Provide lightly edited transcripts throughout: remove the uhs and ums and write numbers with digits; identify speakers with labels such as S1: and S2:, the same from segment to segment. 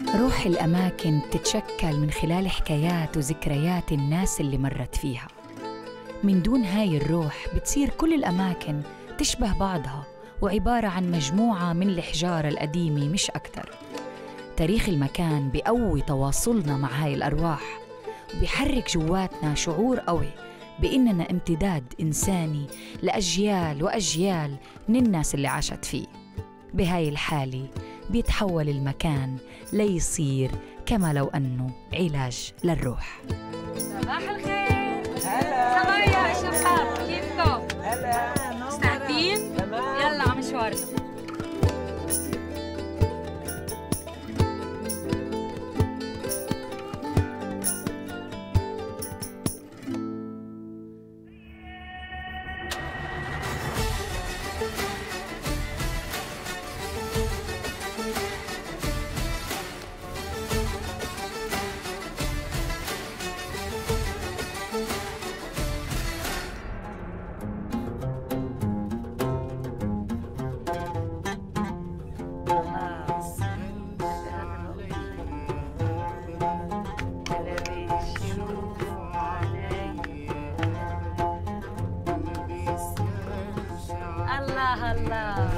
S1: روح الأماكن بتتشكل من خلال حكايات وذكريات الناس اللي مرت فيها. من دون هاي الروح بتصير كل الأماكن تشبه بعضها وعبارة عن مجموعة من الحجارة القديمة مش أكتر. تاريخ المكان بيقوي تواصلنا مع هاي الأرواح وبيحرك جواتنا شعور قوي بإننا امتداد إنساني لأجيال وأجيال من الناس اللي عاشت فيه. بهاي الحالة بيتحول المكان ليصير كما لو أنه علاج للروح.
S2: صباح الخير. هلا. صبايا يا شباب، كيفكم؟
S3: هلا.
S2: مستعدين؟
S3: تمام.
S2: يلا على مشوارنا. الله الله.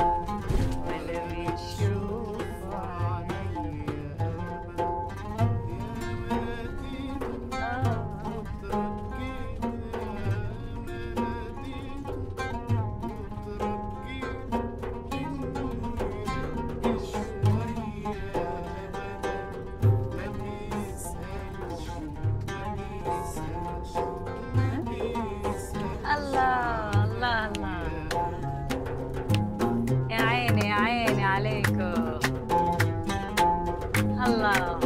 S2: الله الله الله. يا عيني يا عيني عليكم. الله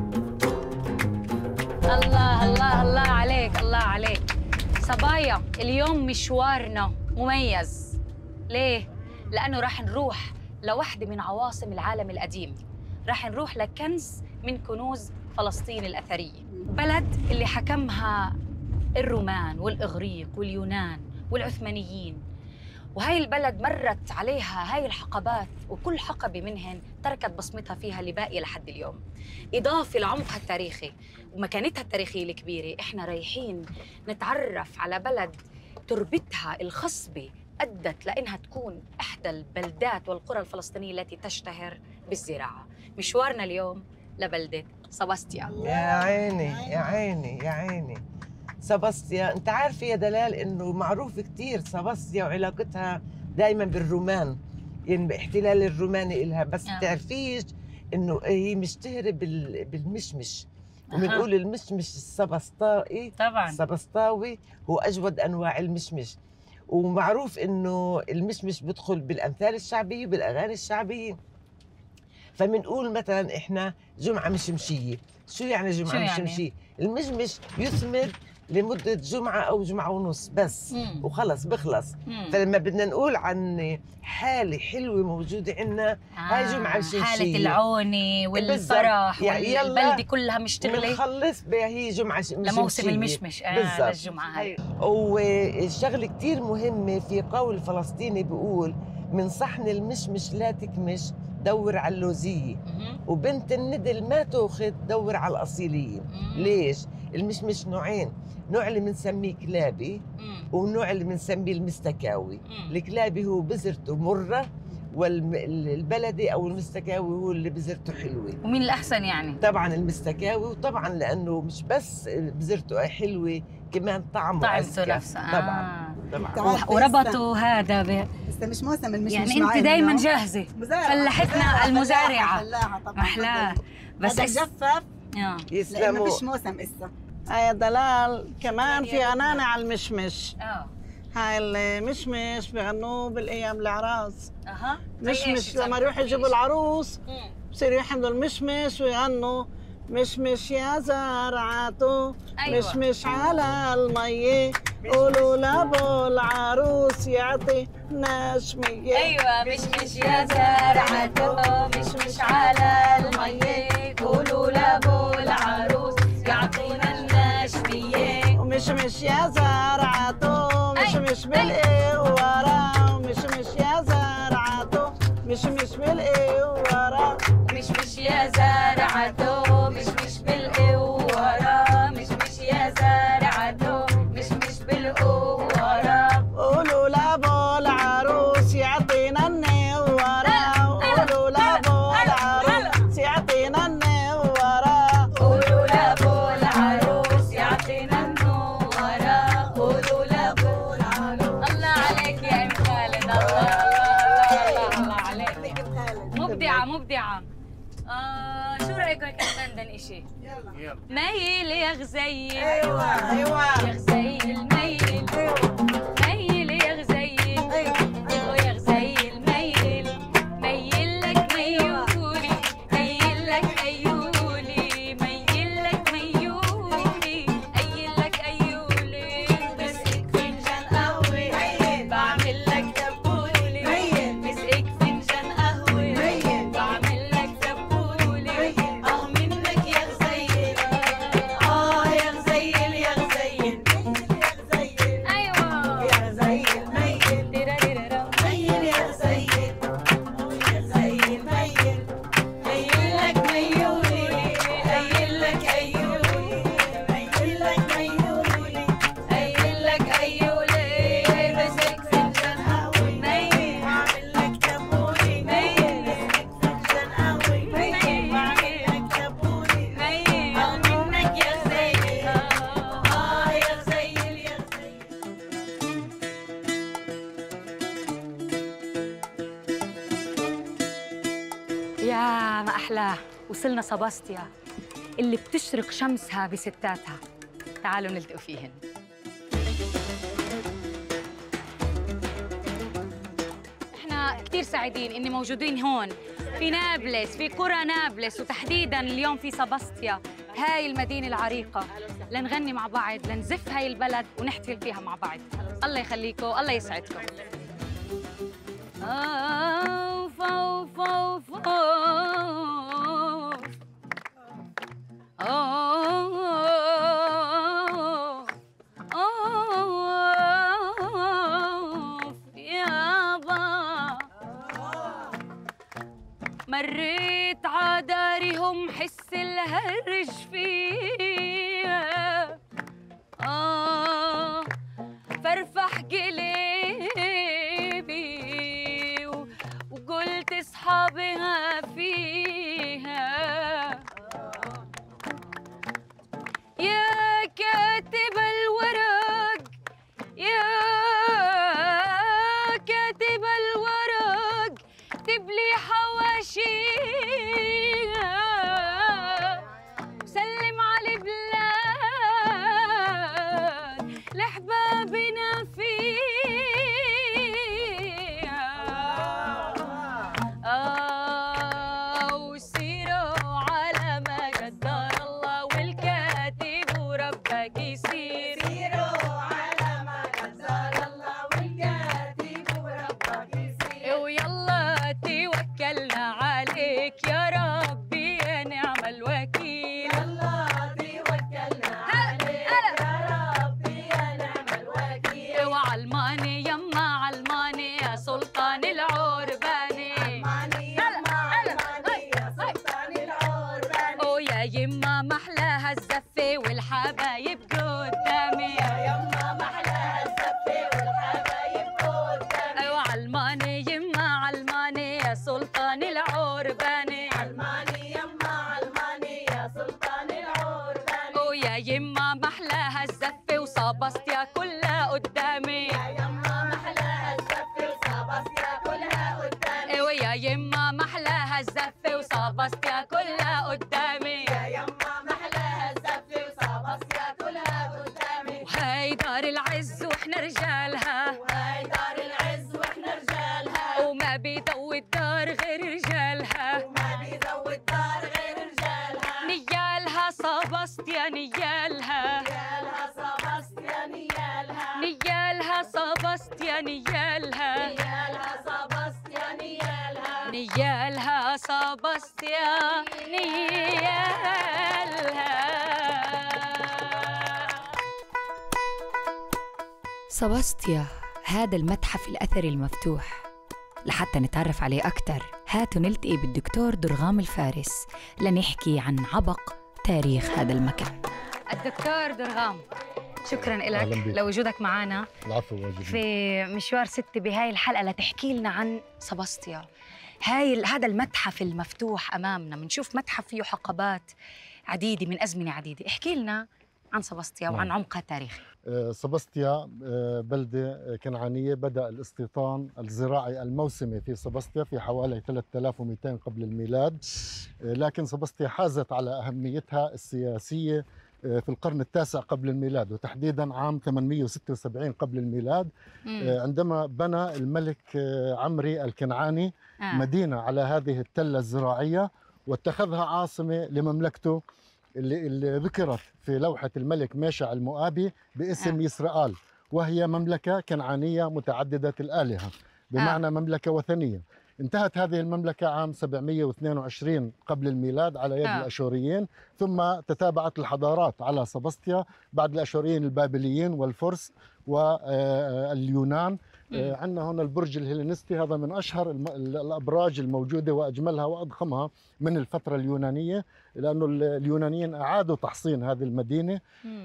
S2: الله الله الله عليك، الله عليك. صبايا، اليوم مشوارنا مميز. ليه؟ لأنه راح نروح لوحدة من عواصم العالم القديم. راح نروح لكنز من كنوز فلسطين الأثرية، بلد اللي حكمها الرومان والإغريق واليونان والعثمانيين. وهاي البلد مرت عليها هاي الحقبات، وكل حقبة منهن تركت بصمتها فيها اللي باقية لحد اليوم. إضافة لعمقها التاريخي ومكانتها التاريخية الكبيرة، إحنا رايحين نتعرف على بلد تربتها الخصبة أدت لأنها تكون إحدى البلدات والقرى الفلسطينية التي تشتهر بالزراعة. مشوارنا اليوم لبلدة سباستيا.
S3: يا عيني يا عيني يا عيني. سباستيا، انت عارفه يا دلال انه معروف كثير سباستيا وعلاقتها دائما بالرومان، يعني باحتلال الروماني إلها، بس بتعرفيش انه هي مشتهره بالمشمش. وبنقول المشمش السبسطائي،
S2: طبعا
S3: السبسطاوي هو اجود انواع المشمش. ومعروف انه المشمش بدخل بالامثال الشعبيه وبالاغاني الشعبيه. فمنقول مثلا احنا جمعه مشمشيه. شو يعني جمعه مشمشيه؟ المشمش يثمر لمدة جمعة أو جمعة ونص بس. وخلص بخلص. فلما بدنا نقول عن حالة حلوة موجودة عندنا، هاي جمعة مشمشية،
S2: حالة العونة والفرح
S3: يعني
S2: والبلدة كلها مشتغلة.
S3: بنخلص هي جمعة مشمشية
S2: لموسم المشمش. للجمعة هاي.
S3: والشغلة كتير مهمة في قول فلسطيني بيقول: من صحن المشمش لا تكمش، دور على اللوزية، وبنت الندل ما تاخذ، دور على الأصيلية. ليش؟ المشمش نوعين، نوع اللي بنسميه كلابي ونوع اللي بنسميه المستكاوي. الكلابي هو بذرته مرة، والبلدي أو المستكاوي هو اللي بذرته حلوة.
S2: ومين الأحسن يعني؟
S3: طبعا المستكاوي، وطبعا لأنه مش بس بذرته حلوة، كمان طعمه أزكى.
S2: نفسه.
S3: طبعا.
S2: وربطوا هذا
S4: بس مش موسم المشمش،
S2: يعني انت دايما جاهزه.
S4: فلاحتنا
S2: المزارعه
S4: طبعا
S2: محلاه، بس
S4: جفف.
S3: يسلموا.
S4: مفيش موسم اسا.
S5: هاي دلال كمان في غنانة على المشمش. هاي المشمش بغنوه بالايام العراس. مشمش لما يروحوا يجيبوا العروس بصيروا يحملوا المشمش ويغنوا: مشمش يا زرعته، مشمش على المية، قولوا لابو العروس يعطي نشمية.
S2: ايوه، مشمش يا زرعته، مشمش على المية، قولوا لابو العروس يعطينا النشمية.
S5: ومشمش يا زرعته، مشمش بالقوارة، ومشمش يا زرعته، مشمش بالقوارة،
S2: مشمش يا زرعته. نمشي. يلا ميل يا غزيل.
S5: ايوه ايوه
S2: يا غزيل ميل. ميل يا غزيل. ويا غزيل ميل. ميل لك ميولي. ميل لك ايولي. ميل لك ميولي. ايل لك ايولي. مسقك فنجان قهوه. بعمل لك دبولي. مسقك فنجان قهوه. بعمل لك دبولي. منك يا غزيل. يا غزيل يا غزيل. ايوه
S5: يا غزيل ميل
S2: تيراريرارا.
S5: ميل يا غزيل يا غزيل ميل
S2: ميل لك ميولي. ميل لك ايولي.
S5: ميل لك ميولي
S2: ميل لك ايولي. مسك فنجان قهوه. ميل.
S5: بعمل لك دبولي
S2: ميل.
S5: فنجان قهوة
S2: ميل.
S5: بعمل لك دبولي
S2: ميل.
S5: منك يا غزيل
S2: يا غزيل يا غزيل. يا ما أحلاه، وصلنا سباستيا اللي بتشرق شمسها بستاتها. تعالوا نلتقوا فيهن. احنا كثير سعيدين اني موجودين هون في نابلس، في قرى نابلس، وتحديدا اليوم في سباستيا، هاي المدينة العريقة، لنغني مع بعض، لنزف هاي البلد ونحتفل فيها مع بعض. الله يخليكم، الله يسعدكم. أوف أوف أوف أوف أوف أوف يابا. مريت عدارهم حس الهرج فيها. فرفح قلبي وقلت اصحابها فيها. يا كاتب الورق. يا كاتب الورق. اكتب لي حواشيها. وسلم على البلاد لحبابنا فيها. وسيروا على ما قدر الله والكاتب وربك يسير.
S5: سيروا على ما قدر الله والكاتب وربك يسير
S2: ويلا توكلنا عليك يا ربي يا نعم الوكيل.
S5: يلا توكلنا عليك يا ربي يا نعم الوكيل
S2: وعلماني يما علماني يا سلطان العرباني.
S5: علماني يما علماني يا سلطان العرباني
S2: ويا يما محلاها الزفة والحبايب قدامي.
S5: يما محلاها الزفة والحبايب قدامي
S2: وعلماني يما علماني يا سلطان العرباني.
S5: علماني يما علماني يا سلطان العرباني
S2: ويا يما محلاها الزفة وصابستيا كلها قدامي.
S5: يما محلاها الزفة وصابستيا كلها قدامي
S2: ويا يما محلاها الزفة وصابستيا كلها قدامي.
S5: يما محلاها الزفة وصابستيا كلها قدامي
S2: وهاي دار العز واحنا رجالها.
S5: وهاي دار العز واحنا رجالها
S2: وما بيضوي الدار غير رجالها.
S5: وما بيزود دار غير رجالها
S2: نيالها صابستيا نيالها.
S5: نيالها صابستيا نيالها
S2: نيالها صابستيا نيالها.
S5: نيالها صابستيا نيالها
S2: نيالها صابستيا نيالها. سباستيا هذا المتحف الأثري المفتوح. لحتى نتعرف عليه أكثر هاتوا نلتقي بالدكتور درغام الفارس لنحكي عن عبق تاريخ هذا المكان. الدكتور درغام، شكراً لك لوجودك معنا.
S6: العفو واجبي.
S2: في مشوار ستي بهاي الحلقة لتحكي لنا عن سباستيا. هذا المتحف المفتوح أمامنا، بنشوف متحف فيه حقبات عديدة من أزمنة عديدة. احكي لنا عن سبسطيا وعن عمقها التاريخي.
S6: سبسطيا بلدة كنعانية. بدأ الاستيطان الزراعي الموسمي في سبسطيا في حوالي 3200 قبل الميلاد، لكن سبسطيا حازت على أهميتها السياسية في القرن التاسع قبل الميلاد، وتحديدا عام 876 قبل الميلاد، عندما بنى الملك عمري الكنعاني مدينة على هذه التلة الزراعية واتخذها عاصمة لمملكته اللي ذكرت في لوحة الملك ميشع المؤابي باسم يسرآل، وهي مملكة كنعانية متعددة الآلهة، بمعنى مملكة وثنية. انتهت هذه المملكة عام 722 قبل الميلاد على يد الأشوريين، ثم تتابعت الحضارات على سبسطيا بعد الأشوريين البابليين والفرس واليونان. عندنا هنا البرج الهيلينستي، هذا من أشهر الأبراج الموجودة وأجملها وأضخمها من الفترة اليونانية، لأنه اليونانيين أعادوا تحصين هذه المدينة.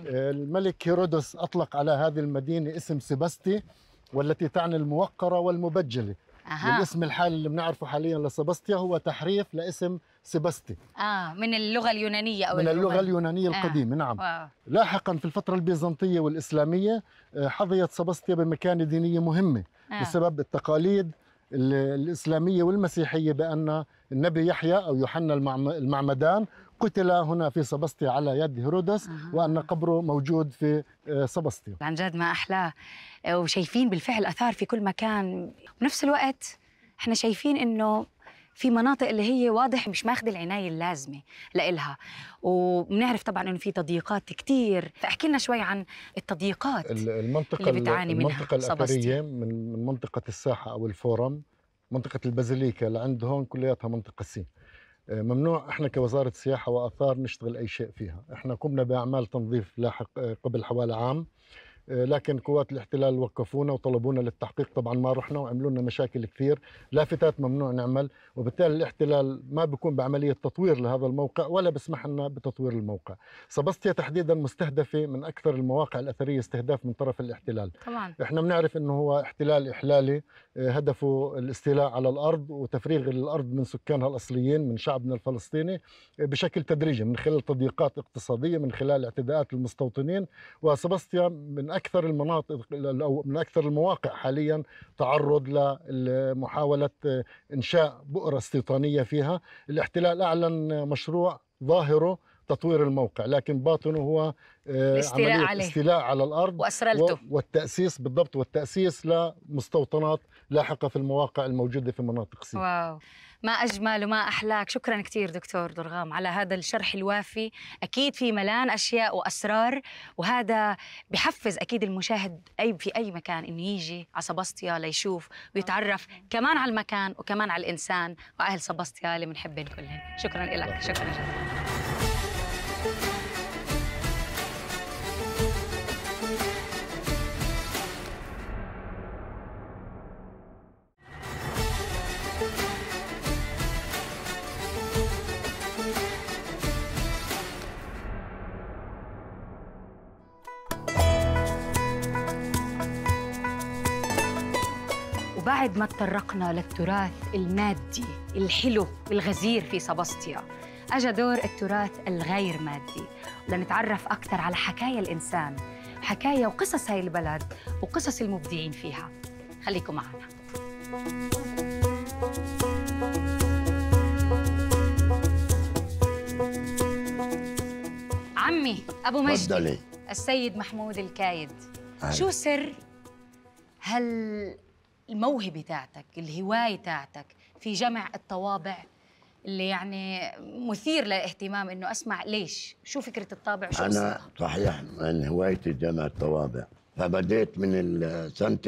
S6: الملك هيرودوس أطلق على هذه المدينة اسم سبستي، والتي تعني الموقرة والمبجلة. والاسم الحالي اللي بنعرفه حاليا لسبسطيا هو تحريف لاسم سبستي
S2: من اللغة اليونانية أو
S6: من اللغة اليونانية القديمة. نعم. لاحقا في الفترة البيزنطية والإسلامية حظيت سبسطيا بمكانة دينية مهمة بسبب التقاليد الإسلامية والمسيحية، بأن النبي يحيى أو يوحنا المعمدان قتل هنا في سبسطيا على يد هيرودس، وأن قبره موجود في سبسطيا.
S2: عن جد ما أحلاه، وشايفين بالفعل أثار في كل مكان. بنفس الوقت احنا شايفين إنه في مناطق اللي هي واضح مش ماخذ العناية اللازمة لإلها، وبنعرف طبعا إنه في تضييقات كتير. فاحكي لنا شوي عن التضييقات
S6: المنطقة
S2: اللي بتعاني منها
S6: المنطقة الأثرية من منطقة الساحة أو الفورم، منطقة البازيليكا لعند هون كلياتها منطقة سي. ممنوع احنا كوزارة سياحة وآثار نشتغل أي شيء فيها. احنا قمنا بأعمال تنظيف لاحق قبل حوالي عام، لكن قوات الاحتلال وقفونا وطلبونا للتحقيق. طبعا ما رحنا وعملوا لنا مشاكل كثير، لافتات ممنوع نعمل، وبالتالي الاحتلال ما بيكون بعملية تطوير لهذا الموقع ولا بسمح لنا بتطوير الموقع. سبسطيا تحديدا مستهدفة من أكثر المواقع الأثرية استهداف من طرف الاحتلال.
S2: طبعا
S6: احنا بنعرف انه هو احتلال إحلالي، هدفه الاستيلاء على الأرض وتفريغ الأرض من سكانها الأصليين من شعبنا الفلسطيني بشكل تدريجي، من خلال تضييقات اقتصادية، من خلال اعتداءات المستوطنين. وسبسطيا من أكثر المناطق أو من أكثر المواقع حاليا تعرض لمحاولة إنشاء بؤرة استيطانية فيها. الاحتلال أعلن مشروع ظاهره تطوير الموقع، لكن باطنه هو الاستيلاء على الأرض
S2: وأسرلته
S6: والتأسيس بالضبط، والتأسيس لمستوطنات لاحقة في المواقع الموجودة في مناطق سي.
S2: واو، ما أجمل وما أحلاك. شكراً كتير دكتور درغام على هذا الشرح الوافي. أكيد في ملان أشياء وأسرار، وهذا بحفز أكيد المشاهد في أي مكان إنه يجي على سبسطيا ليشوف ويتعرف كمان على المكان وكمان على الإنسان وأهل سبسطيا اللي بنحبهم كلهم. شكراً لك. شكراً جداً. بعد ما تطرقنا للتراث المادي الحلو الغزير في سبسطيا، أجا دور التراث الغير مادي، لنتعرف أكثر على حكايا الإنسان، حكايا وقصص هاي البلد وقصص المبدعين فيها. خليكم معنا. عمي أبو مجدي السيد محمود الكايد، شو سر الموهبة تاعتك، الهواية تاعتك في جمع الطوابع اللي يعني مثير للاهتمام إنه أسمع ليش؟ شو فكرة الطابع؟ شو
S7: أنا صحيح من هوايتي جمع الطوابع، فبديت من سنة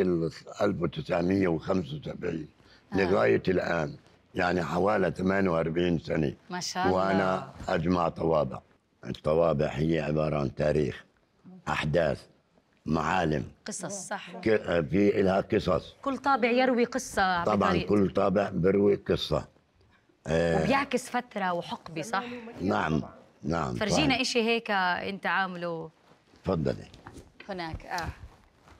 S7: 1975 لغاية الآن، يعني حوالي 48 سنة
S2: ما شاء الله.
S7: وأنا أجمع طوابع. الطوابع هي عبارة عن تاريخ، أحداث، معالم،
S2: قصص. صح،
S7: في لها قصص.
S2: كل طابع يروي قصة
S7: طبعا بطريقة. كل طابع بيروي قصة
S2: وبيعكس فترة وحقبة. صح؟
S7: نعم نعم.
S2: فرجينا إشي هيك أنت عامله.
S7: تفضلي.
S2: هناك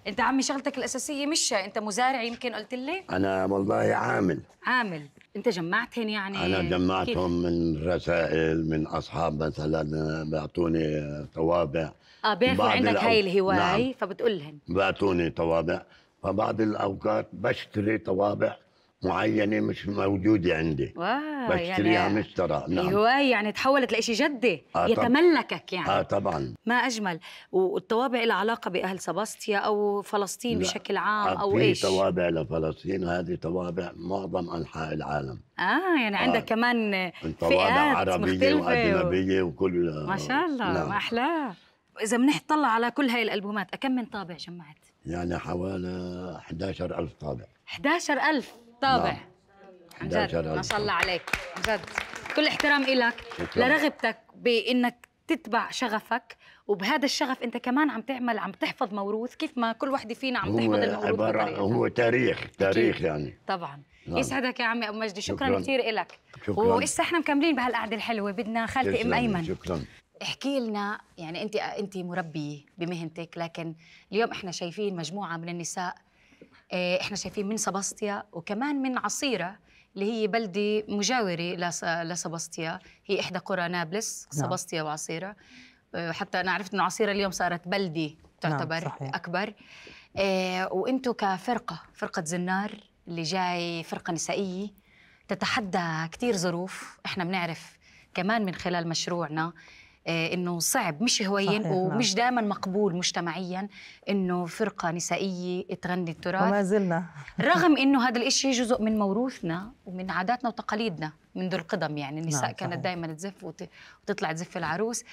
S2: انت عمي شغلتك الاساسيه مش انت مزارع يمكن قلت لي؟
S7: انا والله
S2: عامل. انت جمعتهن يعني؟
S7: انا جمعتهم من رسائل من اصحاب مثلا بيعطوني طوابع.
S2: بيعرفوا عندك هاي الهواي.
S7: نعم.
S2: فبتقول لهم
S7: بيعطوني طوابع، فبعض الاوقات بشتري طوابع معينه مش موجوده عندي. بشتريها
S2: يعني
S7: مشترى. نعم.
S2: الهواي يعني تحولت لشيء جدي. يتملكك يعني.
S7: طبعا.
S2: ما اجمل. والطوابع لها علاقه باهل سباسطيا او فلسطين بشكل عام او
S7: في
S2: ايش؟
S7: طوابع لفلسطين، هذه طوابع معظم انحاء العالم.
S2: يعني عندك كمان
S7: طوابع
S2: فئات
S7: عربيه
S2: مختلفة
S7: واجنبيه وكل.
S2: ما شاء الله.
S7: نعم.
S2: ما احلاه. اذا بنطلع على كل هاي الالبومات كم من طابع جمعت؟
S7: يعني حوالي 11,000 طابع.
S2: 11,000 طابع.
S7: نعم.
S2: عن جد ما شاء الله عليك. عن جد كل احترام إلك لرغبتك بانك تتبع شغفك، وبهذا الشغف انت كمان عم تحفظ موروث كيف ما كل وحده فينا عم تحفظ الموروث.
S7: هو تاريخ يعني.
S2: طبعا.
S7: نعم.
S2: يسعدك يا عمي ابو مجدي. شكرا كثير لك.
S7: شكرا.
S2: وإسا احنا مكملين بهالقعده الحلوه. بدنا خالتي ام ايمن.
S7: شكرا.
S2: احكي لنا يعني انت مربيه بمهنتك، لكن اليوم احنا شايفين مجموعه من النساء، احنا شايفين من سباسطيا وكمان من عصيره اللي هي بلده مجاوره لسباسطيا، هي احدى قرى نابلس. سباسطيا وعصيره. حتى انا عرفت انه عصيره اليوم صارت بلده تعتبر اكبر. وانتم فرقه زنار اللي جاي فرقه نسائيه تتحدى كثير ظروف. احنا بنعرف كمان من خلال مشروعنا انه صعب، مش هوين ومش دائما مقبول مجتمعيا انه فرقه نسائيه تغني التراث،
S8: وما زلنا
S2: رغم انه هذا الشيء جزء من موروثنا ومن عاداتنا وتقاليدنا منذ القدم. يعني النساء كانت دائما تزف وتطلع تزف العروس.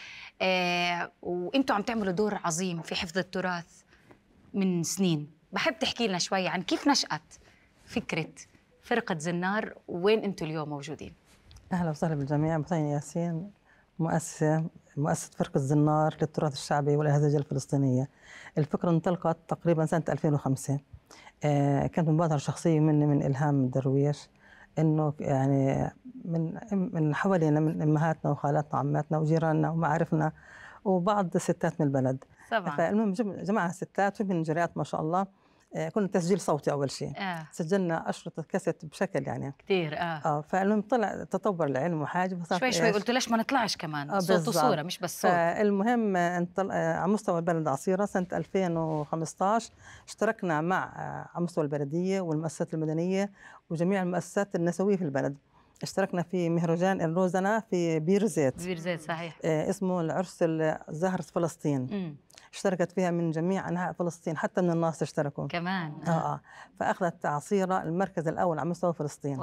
S2: وانتم عم تعملوا دور عظيم في حفظ التراث من سنين. بحب تحكي لنا شوي عن كيف نشأت فكره فرقه زنار، وين انتم اليوم موجودين؟
S8: اهلا وسهلا بالجميع. بثاني ياسين، مؤسسة فرقة زنار للتراث الشعبي واللهجة الفلسطينية. الفكرة انطلقت تقريبا سنة 2005. كانت مبادرة شخصية مني من إلهام درويش، إنه يعني من حوالينا من أمهاتنا وخالاتنا وعماتنا وجيراننا ومعارفنا وبعض الستات من البلد.
S2: طبعا.
S8: فالمهم جمعنا ستات ومن جريات ما شاء الله. كنا تسجيل صوتي أول شيء. سجلنا أشرطة كاسيت بشكل يعني
S2: كثير.
S8: فالمهم طلع تطور العلم وحاجة
S2: شوي قلت ليش ما نطلعش كمان صوت وصورة مش بس صوت.
S8: المهم على مستوى البلد عصيرة سنة 2015 اشتركنا على مستوى البلدية والمؤسسات المدنية وجميع المؤسسات النسوية في البلد. اشتركنا في مهرجان الروزنة في بير زيت
S2: صحيح.
S8: اسمه العرس زهرة فلسطين. اشتركت فيها من جميع أنحاء فلسطين، حتى من الناس اشتركوا
S2: كمان.
S8: فأخذت عصيرة المركز الأول على مستوى فلسطين.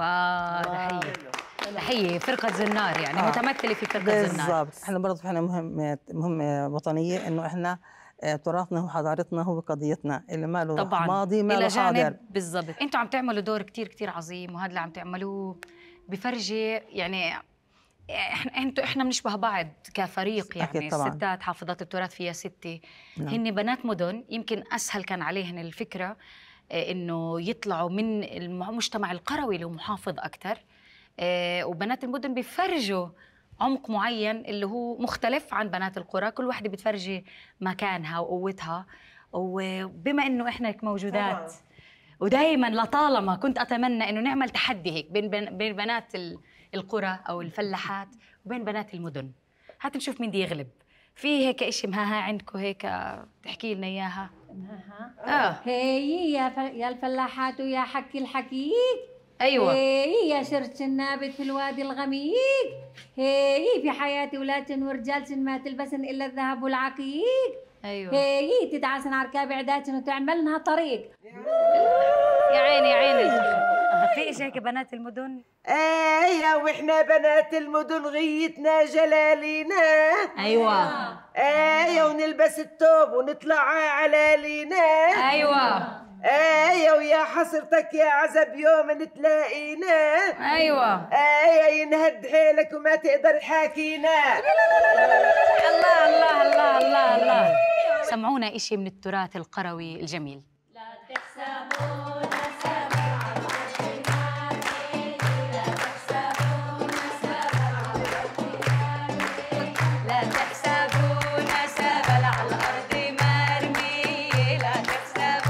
S2: تحية فرقة زنار يعني متمثلة في فرقة زنار.
S8: بالضبط. احنا برضه احنا مهمة وطنية، إنه احنا تراثنا وحضارتنا هو قضيتنا اللي ما له ماضي ما له حاضر.
S2: بالضبط. انتم عم تعملوا دور كتير عظيم، وهذا اللي عم تعملوه بفرجي يعني احنا بنشبه بعض كفريق يعني. الستات حافظات التراث فيها 6. هن بنات مدن، يمكن اسهل كان عليهن الفكره انه يطلعوا من المجتمع القروي اللي هو محافظ اكثر. وبنات المدن بيفرجوا عمق معين اللي هو مختلف عن بنات القرى. كل واحدة بتفرجي مكانها وقوتها. وبما انه احنا هيك موجودات ودائما لطالما كنت اتمنى انه نعمل تحدي هيك بين بنات القرى او الفلاحات وبين بنات المدن. هات نشوف مين دي يغلب. في هيك شيء مهاها عندكم هيك تحكي لنا اياها؟
S5: هي يا الفلاحات ويا حكي الحكيك.
S2: ايوه.
S5: هي يا شرش النابت في الوادي الغميق. هي في حياتي ولاد ورجال ما تلبسن الا الذهب والعقيق.
S2: ايوه.
S5: هي تدعسن على ركاب عداتن وتعملنها طريق.
S2: يا عيني يا عيني. في شيء هيك بنات المدن؟
S3: ايه واحنا بنات المدن غيتنا جلالينا.
S2: ايوه.
S3: ايه ونلبس الثوب ونطلع على لينا.
S2: ايوه.
S3: ايه ويا حسرتك يا عزب يوم تلاقينا.
S2: ايوه.
S3: ايه ينهد حيلك وما تقدر تحاكينا.
S2: الله الله الله الله الله. سمعونا إشي من التراث القروي الجميل.
S5: لا تحسبون
S2: سبل على الأرض مرمي. لا تحسبون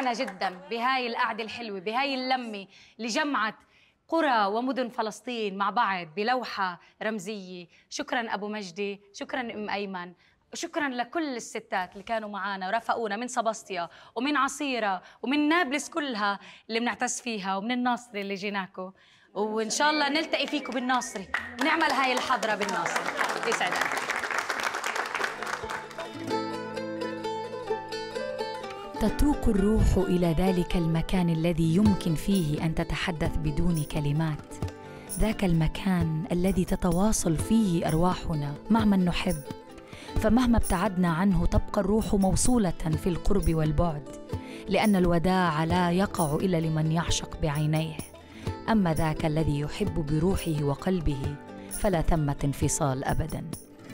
S2: استمتعنا جدا بهاي القعدة الحلوة، بهاي اللمة اللي جمعت قرى ومدن فلسطين مع بعض بلوحة رمزية. شكراً أبو مجدي، شكراً أم أيمن، وشكراً لكل الستات اللي كانوا معنا ورافقونا من سباسطيا ومن عصيرة ومن نابلس كلها اللي بنعتز فيها، ومن الناصري اللي جيناكو، وإن شاء الله نلتقي فيكم بالناصري ونعمل هاي الحضرة بالناصري. يسعدك.
S1: تتوق الروح إلى ذلك المكان الذي يمكن فيه أن تتحدث بدون كلمات، ذاك المكان الذي تتواصل فيه أرواحنا مع من نحب، فمهما ابتعدنا عنه تبقى الروح موصولة في القرب والبعد، لأن الوداع لا يقع إلا لمن يعشق بعينيه، أما ذاك الذي يحب بروحه وقلبه فلا ثمة انفصال أبداً.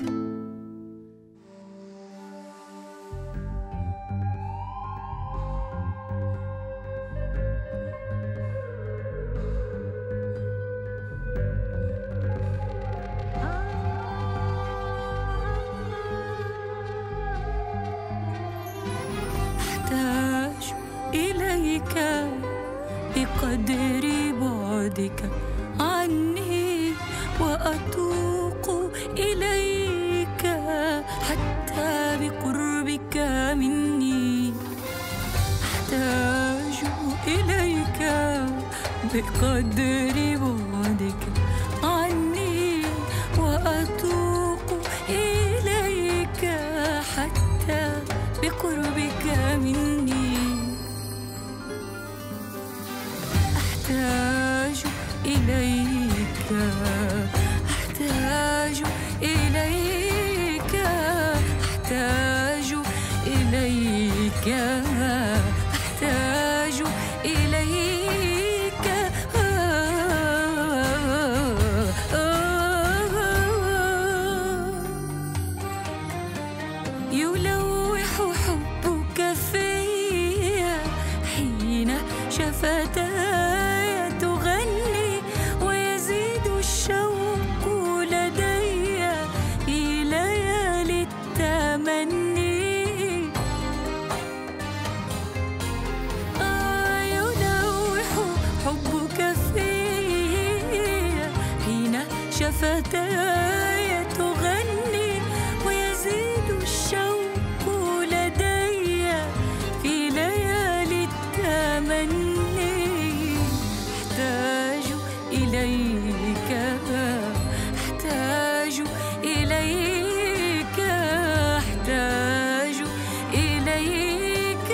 S9: بقدر بعدك عني وأتوق إليك حتى بقربك مني، أحتاج إليك بقدر بعدك عني وأتوق إليك حتى بقربك مني، أحتاج إليك، أحتاج إليك، أحتاج إليك، أحتاج إليك. يلوح حبك فيا حين شفتاي تغني، ويزيد الشوق لدي في ليالي التمني. يلوح حبك فيا حين شفتاي تغني، ويزيد الشوق لدي في ليالي التمني. أحتاج إليك، أحتاج إليك، أحتاج إليك.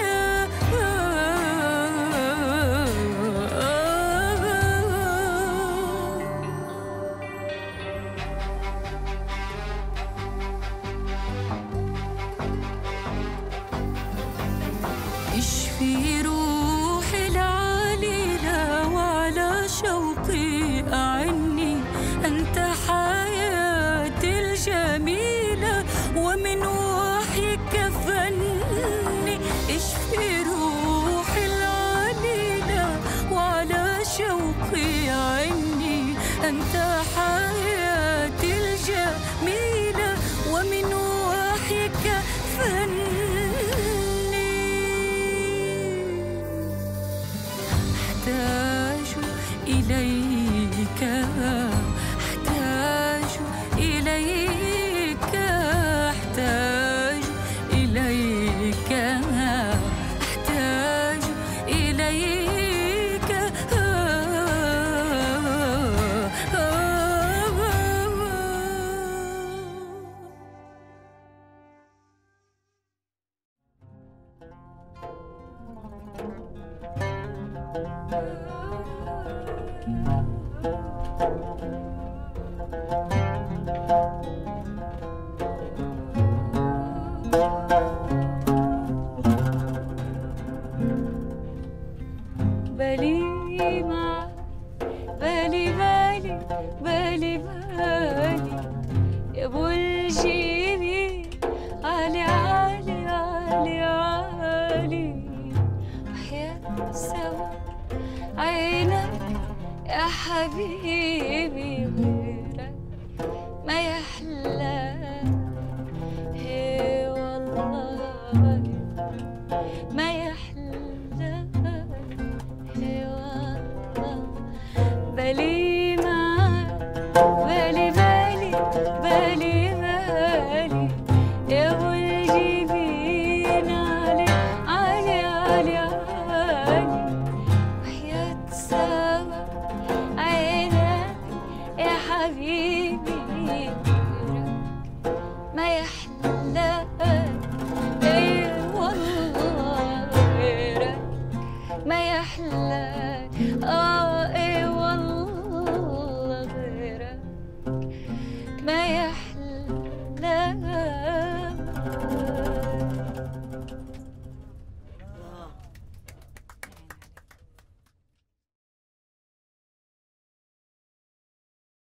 S9: اشفي روحي العليلة وعلى شوقي أعني، أنت حياتي الجميلة ومن وحيك فني. اشفي روحي العليلة وعلى شوقي أعني، أنت حياتي الجميلة ومن وحيك فني. أحتاج إليك، أحتاج إليك، أحتاج إليك، أحتاج إليك. بالي معك، بالي بالي بالي بالي يا ابو الجيبي، عالي عالي عالي عالي، وحياة سوا عينك يا حبيبي، غيرك ما يحلى. هي والله ما يحلى. يحلى ايه والله غيرك ما يحلى